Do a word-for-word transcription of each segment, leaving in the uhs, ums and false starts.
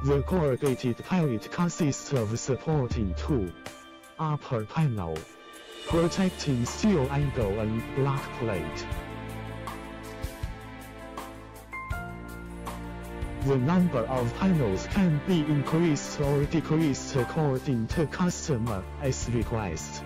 The corrugated pallet consists of supporting two upper panel, protecting steel angle and block plate. The number of panels can be increased or decreased according to customer's request.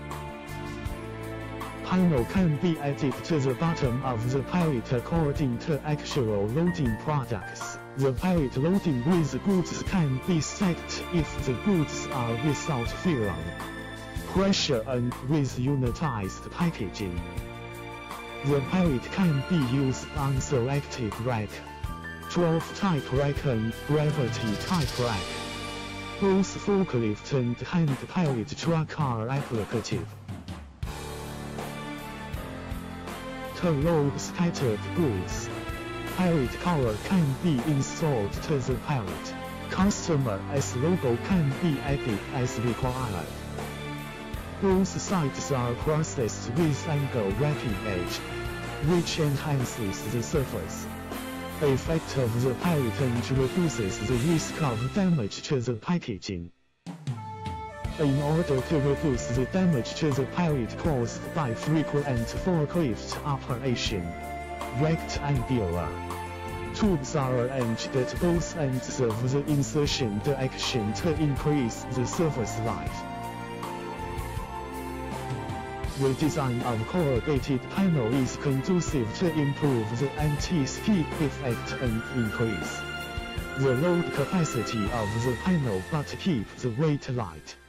Panel can be added to the bottom of the pallet according to actual loading products. The pallet loading with goods can be set if the goods are without film, pressure and with unitized packaging. The pallet can be used on selected rack, twelve type rack and gravity type rack. Both forklift and hand pallet truck are applicable. To load scattered goods, pallet cover can be installed to the pallet. Customer's logo can be added as required. Both sides are processed with angle wrapping edge, which enhances the surface effect of the pallet and reduces the risk of damage to the packaging. In order to reduce the damage to the pallet caused by frequent forklift operation, rectangular tubes are arranged at both ends of the insertion direction to increase the surface life. The design of corrugated panel is conducive to improve the anti-skid effect and increase the load capacity of the panel but keep the weight light.